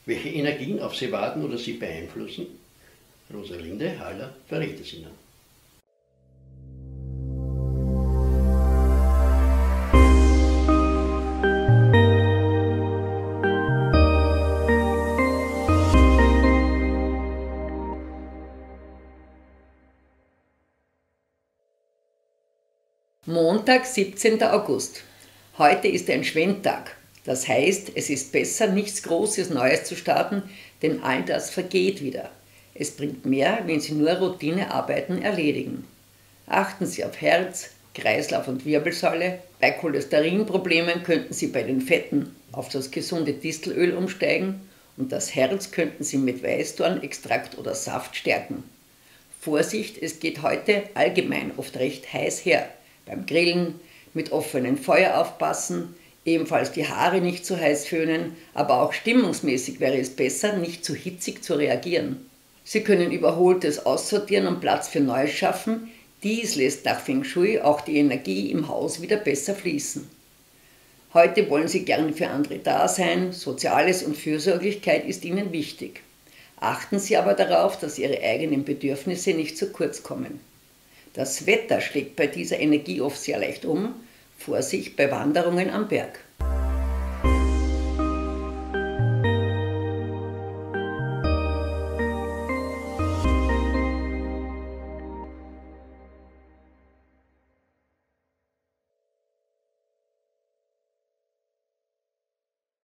Welche Energien auf Sie warten oder Sie beeinflussen? Rosalinde Haller verrät es Ihnen. Montag, 17. August. Heute ist ein Schwendtag. Das heißt, es ist besser, nichts Großes Neues zu starten, denn all das vergeht wieder. Es bringt mehr, wenn Sie nur Routinearbeiten erledigen. Achten Sie auf Herz, Kreislauf und Wirbelsäule. Bei Cholesterinproblemen könnten Sie bei den Fetten auf das gesunde Distelöl umsteigen und das Herz könnten Sie mit Weißdornextrakt oder Saft stärken. Vorsicht, es geht heute allgemein oft recht heiß her. Beim Grillen, mit offenem Feuer aufpassen, ebenfalls die Haare nicht zu heiß föhnen, aber auch stimmungsmäßig wäre es besser, nicht zu hitzig zu reagieren. Sie können Überholtes aussortieren und Platz für Neues schaffen. Dies lässt nach Feng Shui auch die Energie im Haus wieder besser fließen. Heute wollen Sie gern für andere da sein, Soziales und Fürsorglichkeit ist Ihnen wichtig. Achten Sie aber darauf, dass Ihre eigenen Bedürfnisse nicht zu kurz kommen. Das Wetter schlägt bei dieser Energie oft sehr leicht um. Vorsicht bei Wanderungen am Berg.